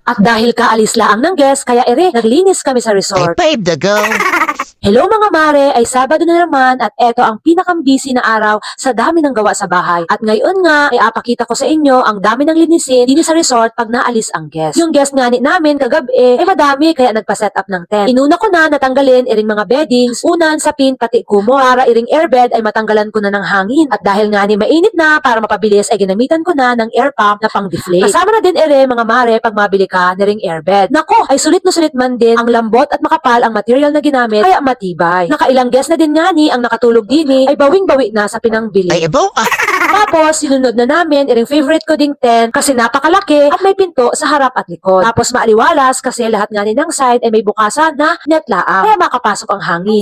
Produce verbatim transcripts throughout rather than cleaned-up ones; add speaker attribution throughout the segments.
Speaker 1: At dahil kaalis laang ng guest, kaya ere, naglinis kami sa
Speaker 2: Ay,
Speaker 1: resort.
Speaker 2: babe, the go.
Speaker 1: Hello mga mare, ay Sabado na naman at eto ang pinakambisi na araw sa dami ng gawa sa bahay. At ngayon nga, ay apakita ko sa inyo ang dami ng linisin din sa resort pag naalis ang guest. Yung guest nga ni namin kagabi, ay madami kaya nagpa-set up ng tent. Inuna ko na natanggalin iring mga beddings, unan, sapin, pati kumo. Para iring airbed ay matanggalan ko na ng hangin. At dahil nga ni mainit na, para mapabilis ay ginamitan ko na ng air pump na pang deflate. Kasama na din ere mga mare pag mabili ka na ring airbed. Nako, ay sulit na sulit man din ang lambot at makapal ang material na ginamit kaya matibay. Nakailang guest na din nga ni ang nakatulog din ay bawing-bawi na sa pinangbili.
Speaker 2: Ay, abo. Ah.
Speaker 1: Tapos, sinunod na namin, iring favorite ko ding tent kasi napakalaki at may pinto sa harap at likod. Tapos maaliwalas kasi lahat nga ni ng side ay may bukasan na netlaang kaya makapasok ang hangin.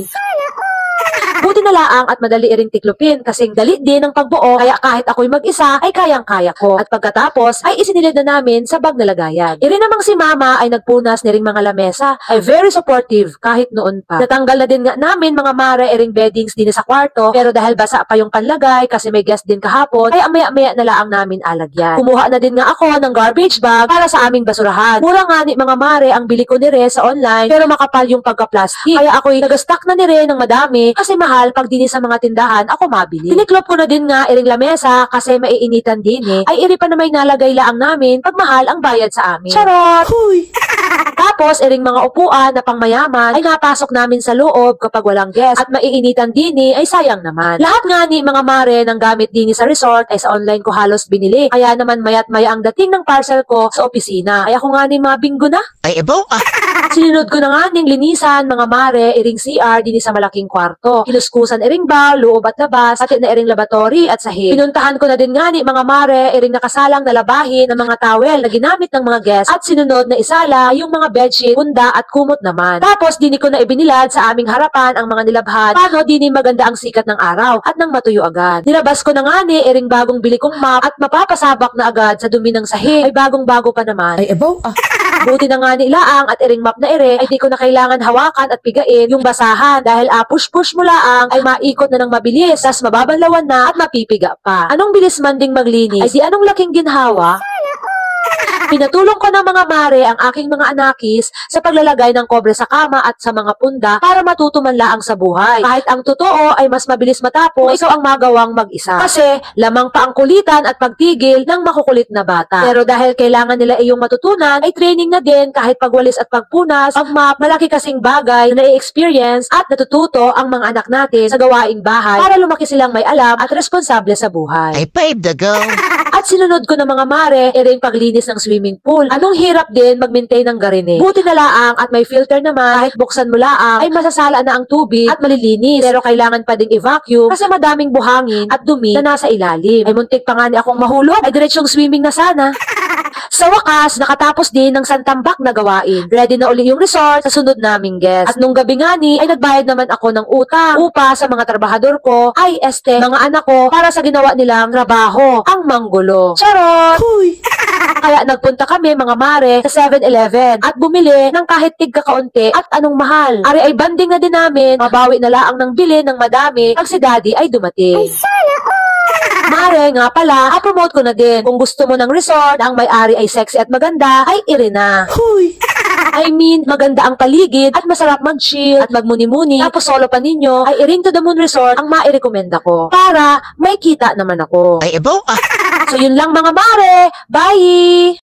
Speaker 1: Buti na laang at madali iring tiklupin kasing dali din ang pagbuo kaya kahit ako'y mag-isa ay kayang-kaya ko. At pagkatapos ay isinilid na namin sa bag na lagayan. Iri namang si mama ay nagpunas ni ring mga lamesa ay very supportive kahit noon pa. Natanggal na din nga namin mga mare iring beddings din sa kwarto pero dahil basa pa yung panlagay kasi may guest din kahapon ay amaya-maya na laang namin alagyan. Kumuha na din nga ako ng garbage bag para sa aming basurahan. Mura nga ni mga mare ang bili ko ni Re sa online pero makapal yung pagka-plastic kaya ako'y nag-stock na ni Re ng madami kasi mahal pag dini sa mga tindahan ako mabili. Tiniklop ko na din nga iring lamesa kasi maiinitan din eh. Ay iri pa na may nalagay laang namin pag mahal ang bayad sa amin. Charot! Huy! Tapos iring mga upuan na pangmayaman ay napasok namin sa loob kapag walang guest at maiinitan din eh ay sayang naman. Lahat nga ni mga mare ng gamit din sa resort ay sa online ko halos binili. Kaya naman mayat maya ang dating ng parcel ko sa opisina. Ay ako nga ni mabinggo na.
Speaker 2: Ay, abo. Ah.
Speaker 1: Sinunod ko na nga ning linisan mga mare iring C R din sa malaking kwarto. Kinuskusan iring bowl, loob at labas, pati na iring laboratory at sahig. Pinuntahan ko na din nga ni mga mare iring nakasalang na labahin ng mga towel na ginamit ng mga guests at sinunod na isala yung mga bedsheet, punda at kumot naman. Tapos dini ko na ibinilad sa aming harapan ang mga nilabhan paano dini maganda ang sikat ng araw at nang matuyo agad. Nilabas ko na nga ni iring bagong bili kong map at mapapasabak na agad sa dumi ng sahig ay bagong bago pa naman.
Speaker 2: Ay, abo. Ah.
Speaker 1: Buti na nga ni ilaang at iring map na ere ay di ko na kailangan hawakan at pigain yung basahan dahil ah, push-push mo laang ay maikot na ng mabilis tas mababanlawan na at mapipiga pa. Anong bilis man ding maglinis ay di anong laking ginhawa? Pinatulong ko ng mga mare ang aking mga anakis sa paglalagay ng kobre sa kama at sa mga punda para matuto man laang sa buhay. Kahit ang totoo ay mas mabilis matapos, ikaw ang magawang mag-isa. Kasi lamang pa ang kulitan at pagtigil ng makukulit na bata. Pero dahil kailangan nila iyong matutunan, ay training na din kahit pagwalis at pagpunas, pagmap, malaki kasing bagay na i-experience at natututo ang mga anak natin sa gawaing bahay para lumaki silang may alam at responsable sa buhay.
Speaker 2: Ay, babe, the go.
Speaker 1: At sinunod ko ng mga mare, ere yung paglinis ng swimming pool. Anong hirap din mag-maintain ng garine. Buti na laang at may filter naman, kahit buksan mo laang, ay masasala na ang tubig at malilinis. Pero kailangan pa ding i-vacuum kasi madaming buhangin at dumi na nasa ilalim. Ay muntik pa nga ni akong mahulog, ay diretsyong swimming na sana. Sa wakas, nakatapos din ng santambak na gawain. Ready na uli yung resort sa sunod naming guest. At nung gabi nga ni, ay nagbayad naman ako ng utang upa sa mga trabahador ko, ay este, mga anak ko, para sa ginawa nilang trabaho, ang manggulo. Charot! Huy! Kaya nagpunta kami mga mare sa seven eleven at bumili ng kahit tig kakaunti at anong mahal. Ari ay banding na din namin, mabawi na laang ng bili ng madami pag si daddy ay dumating. Ay, sana mare, nga pala, promote ko na din. Kung gusto mo ng resort na ang may-ari ay sexy at maganda, ay iri na. Huy! I mean, maganda ang paligid at masarap mag-chill at magmuni-muni. Tapos solo pa ninyo, ay iring to the moon resort ang mairekomenda ko. Para may kita naman ako.
Speaker 2: Ay, abo. Ah.
Speaker 1: So yun lang mga mare. Bye!